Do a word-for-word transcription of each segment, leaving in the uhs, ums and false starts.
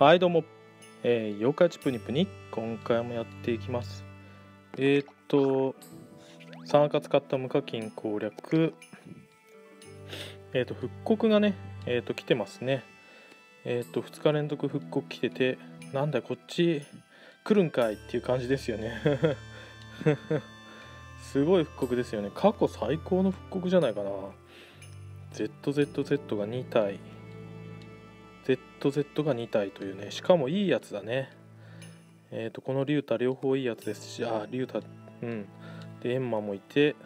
はいどうも、えー、妖怪チプニプニ今回もやっていきます。えー、っとさん赤使った無課金攻略、えー、っと復刻がねえー、っと来てますね。えー、っとふつか連続復刻来てて、なんだこっち来るんかいっていう感じですよね。すごい復刻ですよね。過去最高の復刻じゃないかな。 ゼットゼットゼット がに体、 ゼットゼット がに体というね、しかもいいやつだね。えー、とこのリュウタ両方いいやつですし、あリュウタうんでエンマもいて、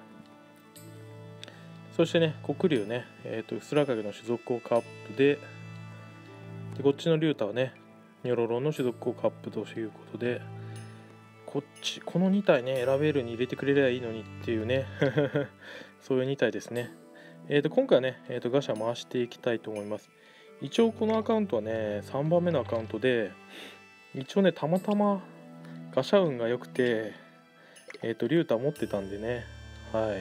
そしてね黒龍ね、えー、と薄ら影の種族効果アップで、でこっちのリュウタはねニョロロの種族効果アップということで、こっちこのに体ね選べるに入れてくれればいいのにっていうねそういうに体ですね。えー、と今回はね、えー、とガシャ回していきたいと思います。一応このアカウントはねさんばんめのアカウントで、一応ねたまたまガシャ運が良くて、えっ、ー、とリュウタ持ってたんでね、はい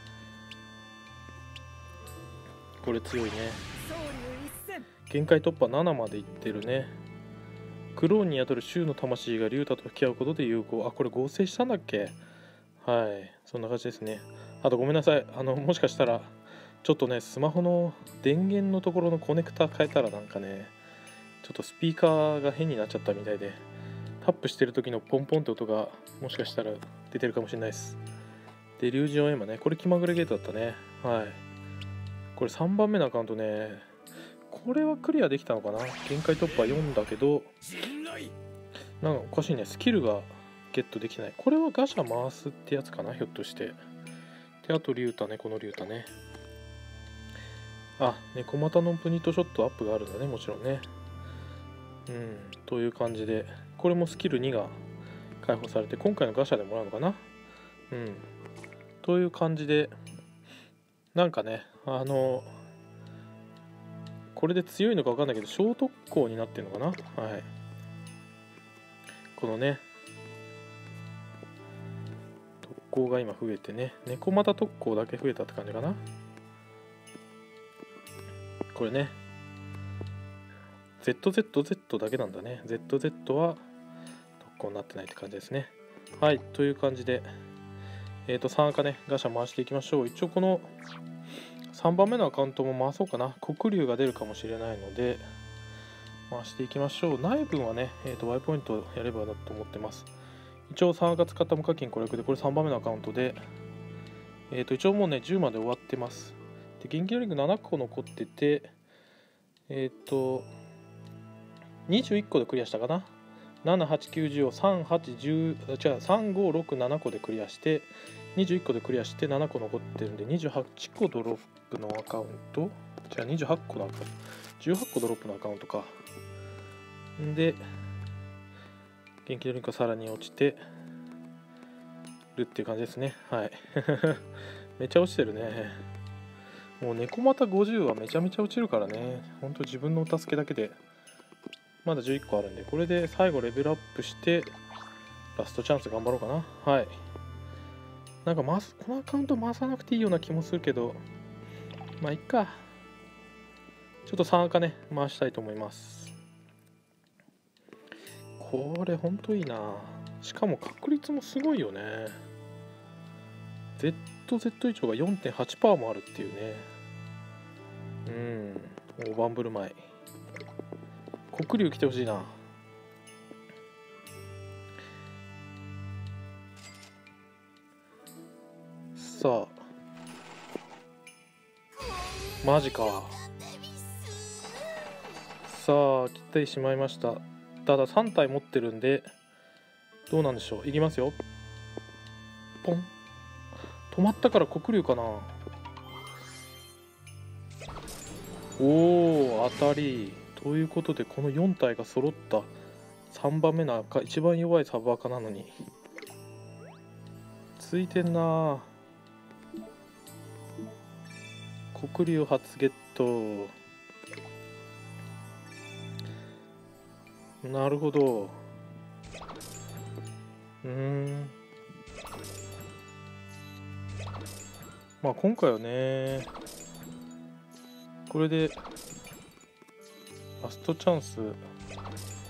これ強いね。限界突破ななまでいってるね。クローンに宿る衆の魂がリュウタと引き合うことで有効。あこれ合成したんだっけ。はいそんな感じですね。あとごめんなさい、あのもしかしたらちょっとねスマホの電源のところのコネクタ変えたらなんかねちょっとスピーカーが変になっちゃったみたいで、タップしてる時のポンポンって音がもしかしたら出てるかもしれないです。でリュウジオンエマね、これ気まぐれゲートだったね。はいこれさんばんめのアカウントね、これはクリアできたのかな。限界突破よんだけどなんかおかしいね、スキルがゲットできない。これはガシャ回すってやつかな、ひょっとして。であとリュウタね、このリュウタね、あ猫股のプニットショットアップがあるんだね、もちろんね。うんという感じで、これもスキルにが解放されて今回のガシャでもらうのかな。うんという感じで、なんかねあのこれで強いのか分かんないけど小特攻になってるのかな。はいこのね特攻が今増えてね、猫股特攻だけ増えたって感じかな。これね ゼットゼットゼット だけなんだね。 ゼットゼット は特攻になってないって感じですね。はいという感じで、えっとさん赤ねガシャ回していきましょう。一応このさんばんめのアカウントも回そうかな。黒龍が出るかもしれないので回していきましょう。内分はね、えー、と Y ポイントやればだと思ってます。一応さん赤使った無課金攻略で、これさんばんめのアカウントで、えー、と一応もうねじゅうまで終わってます。で元気のリングななこ残ってて、えっ、ー、とにじゅういっこでクリアしたかな。ななはちきゅうじゅうをさんはちいち違うさんごろくななこでクリアして、にじゅういっこでクリアしてななこ残ってるんでにじゅうはちこドロップのアカウント、じゃあにじゅうはちこのアカウント、じゅうはちこドロップのアカウントか。んで元気のリンクがさらに落ちてるっていう感じですね。はいめっちゃ落ちてるね。もう猫股ごじゅうはめちゃめちゃ落ちるからね、ほんと自分のお助けだけでまだじゅういっこあるんで、これで最後レベルアップしてラストチャンス頑張ろうかな。はいなんか回すこのアカウント回さなくていいような気もするけど、まあいっか。ちょっとさん赤ね回したいと思います。これほんといいな。しかも確率もすごいよね。 ゼットゼット 以上が よんてんはちパーセント もあるっていうね。うん大盤振る舞い。黒龍来てほしいな。さあマジか。さあ来てしまいました。たださん体持ってるんでどうなんでしょう。いきますよ。ポン。止まったから黒龍かな。おお当たりということで、このよん体が揃ったさんばんめの赤、一番弱いサブ赤なのについてんな。黒龍初ゲット。なるほど。うーんまあ今回はねこれでラストチャンス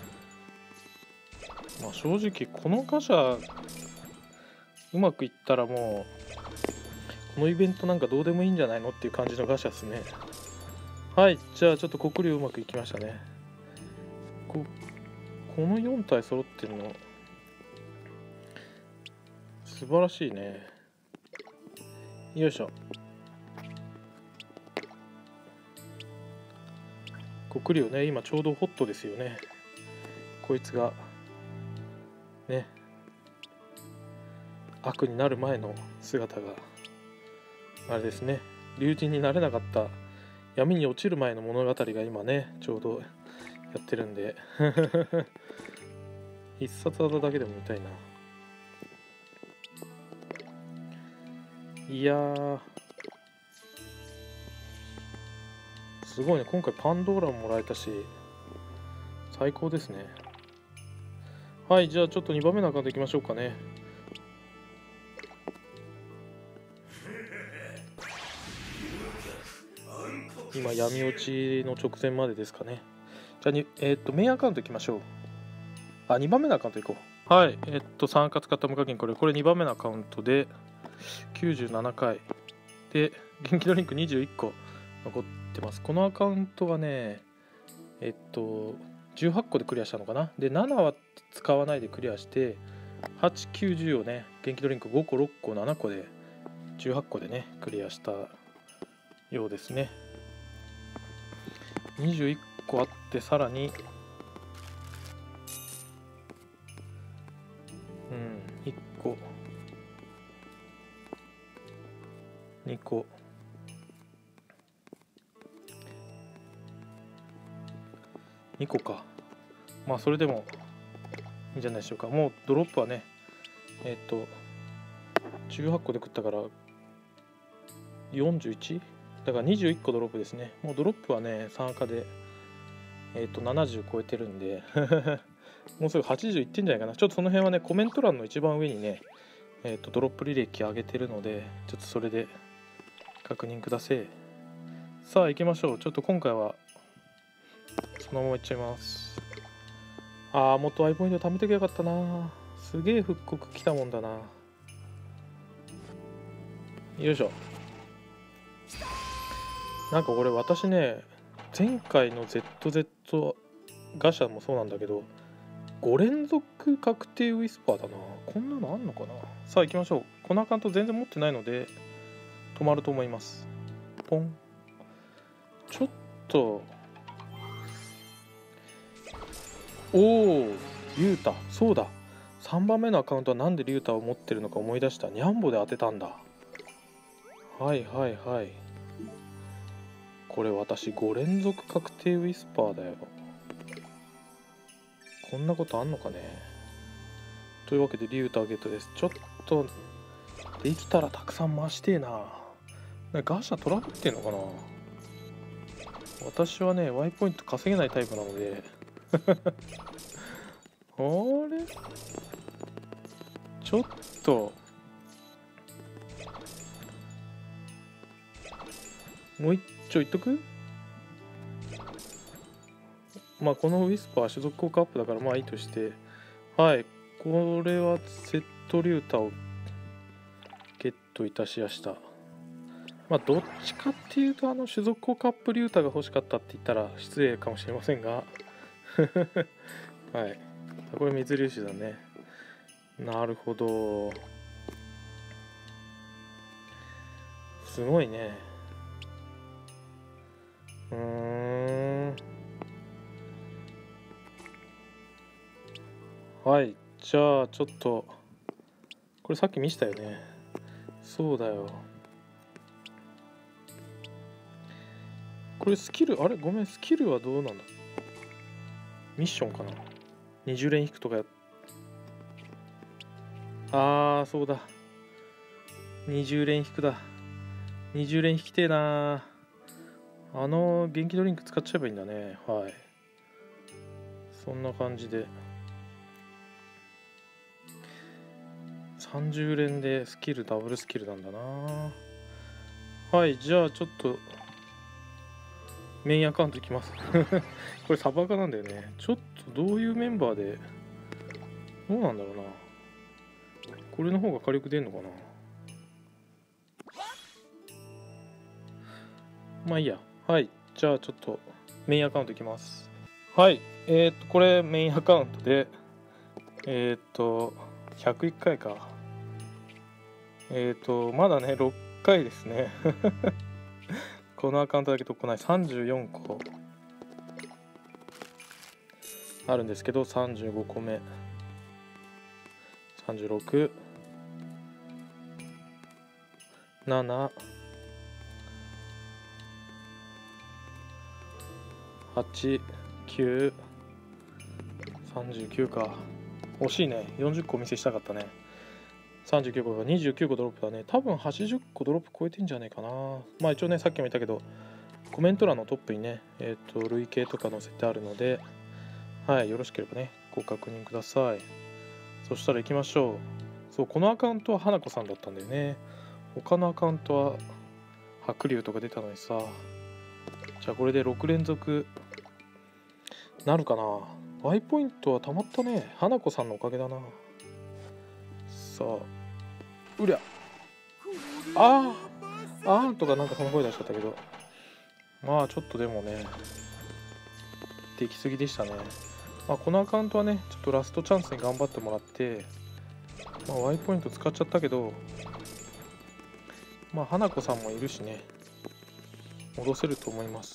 まあ正直このガシャうまくいったらもうこのイベントなんかどうでもいいんじゃないのっていう感じのガシャですね。はい、じゃあちょっと黒龍うまくいきましたね。ここのよん体揃ってるの素晴らしいね。よいしょ。黒龍ね、今ちょうどホットですよね。こいつがね、悪になる前の姿があれですね、竜神になれなかった闇に落ちる前の物語が今ねちょうどやってるんで必殺技だけでも見たいな。いやーすごいね、今回パンドーラももらえたし最高ですね。はい、じゃあちょっとにばんめのアカウントいきましょうかね。今闇落ちの直前までですかね。じゃあに、えー、っとメインアカウントいきましょう。あ、にばんめのアカウントいこう。はい、えー、っと参加使った無課金、これこれにばんめのアカウントできゅうじゅうななかいで元気ドリンクにじゅういっこ残ってます。このアカウントはねえっとじゅうはっこでクリアしたのかな。でななは使わないでクリアしてはち、きゅう、じゅうをね元気ドリンクごころっこななこでじゅうはっこでねクリアしたようですね。にじゅういっこあってさらにうんいっこにこにこか。まあそれでもいいんじゃないでしょうか。もうドロップはねえっとじゅうはっこで食ったからよんじゅういちだからにじゅういっこドロップですね。もうドロップはね参加でえっとななじゅう超えてるんでもうすぐはちじゅういってんじゃないかな。ちょっとその辺はねコメント欄の一番上にねえっとドロップ履歴上げてるのでちょっとそれで確認ください。さあ行きましょう。ちょっと今回はそのままいっちゃいます。ああもっとアイポイント貯めてきゃよかったな。すげえ復刻来たもんだな。よいしょ。なんかこれ私ね前回の ゼットゼット ガシャもそうなんだけどご連続確定ウィスパーだな。こんなのあんのかな。さあ行きましょう。このアカウント全然持ってないので止まると思います。ポン。ちょっとおおリュウタ、そうださんばんめのアカウントはなんでリュウタを持ってるのか思い出した。ニャンボで当てたんだ。はいはいはい、これ私ご連続確定ウィスパーだよ。こんなことあんのかね。というわけでリュウタゲットです。ちょっとできたらたくさん増してえな。ガシャトラブってんのかな。私はね Y ポイント稼げないタイプなのであれちょっともう一丁いっとく。まあこのウィスパー種族効果アップだからまあいいとして、はい、これはセットリュータをゲットいたしやした。まあどっちかっていうとあの種族効果アップリュータが欲しかったって言ったら失礼かもしれませんがはい、これ水粒子だね。なるほど、すごいね。うーん、はい、じゃあちょっとこれさっき見したよね。そうだよ、これスキルあれごめん、スキルはどうなんだ。ミッションかな。にじゅう連引くとかやあーそうだ、にじゅう連引くだ。にじゅう連引きてえな。あの元気ドリンク使っちゃえばいいんだね。はい、そんな感じでさんじゅう連でスキルダブルスキルなんだな。はい、じゃあちょっとメインアカウントいきますこれサバカなんだよね。ちょっとどういうメンバーでどうなんだろうな。これの方が火力出んのかな。まあいいや。はい。じゃあちょっとメインアカウントいきます。はい。えー、っと、これメインアカウントで、えー、っと、ひゃくいっかいか。えー、っと、まだね、ろっかいですね。このアカウントだけ取っこないさんじゅうよんこあるんですけど、さんじゅうごこめ。さんじゅうろく、なな、はち、きゅう、さんじゅうきゅうか。惜しいね。よんじゅっこお見せしたかったね。さんじゅうきゅうこがにじゅうきゅうこドロップだね。多分はちじゅっこドロップ超えてんじゃないかな。まあ一応ね、さっきも言ったけど、コメント欄のトップにね、えっと、累計とか載せてあるので、はい、よろしければね、ご確認ください。そしたら行きましょう。そう、このアカウントは花子さんだったんだよね。他のアカウントは白龍とか出たのにさ。じゃあこれでろく連続なるかな。Y ポイントはたまったね。花子さんのおかげだな。さあ、うりゃ。ああ、あーとかなんかその声出しちゃったけど。まあちょっとでもね、できすぎでしたね。まあ、このアカウントはね、ちょっとラストチャンスに頑張ってもらって、まあ、Y ポイント使っちゃったけど、まあ花子さんもいるしね、戻せると思います。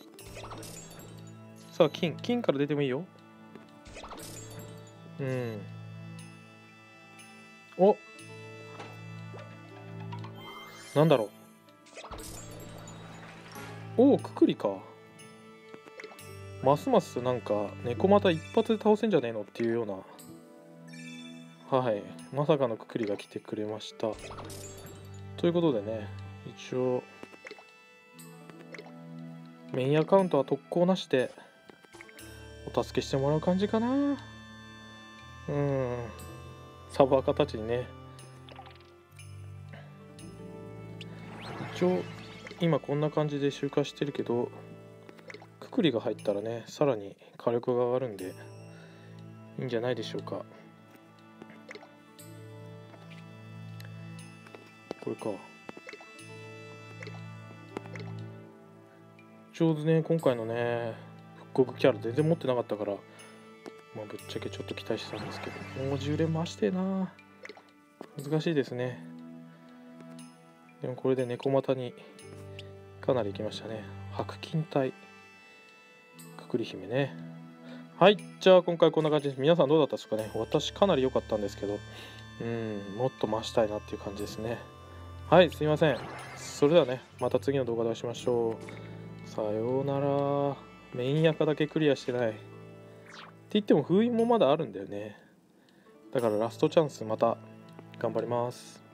さあ金金から出てもいいよ。うん。お、なんだろう。おお、くくりか。ますますなんか猫股一発で倒せんじゃねえのっていうような、はい、まさかのくくりが来てくれました。ということでね、一応メインアカウントは特攻なしでお助けしてもらう感じかな。うん、サブアカたちにね、一応今こんな感じで周回してるけど、くくりが入ったらね、さらに火力が上がるんでいいんじゃないでしょうか。これか。ちょうどね、今回のね、復刻キャラ全然持ってなかったから、まあ、ぶっちゃけちょっと期待してたんですけど、もうじゅう連回してえな。難しいですね。でもこれで猫股にかなりいきましたね。白金体、くくり姫ね。はい、じゃあ今回こんな感じです。皆さんどうだったですかね。私かなり良かったんですけど、うん、もっと増したいなっていう感じですね。はい、すいません。それではね、また次の動画でお会いしましょう。さようなら。メインアカだけクリアしてない。って言っても封印もまだあるんだよね。だからラストチャンスまた頑張ります。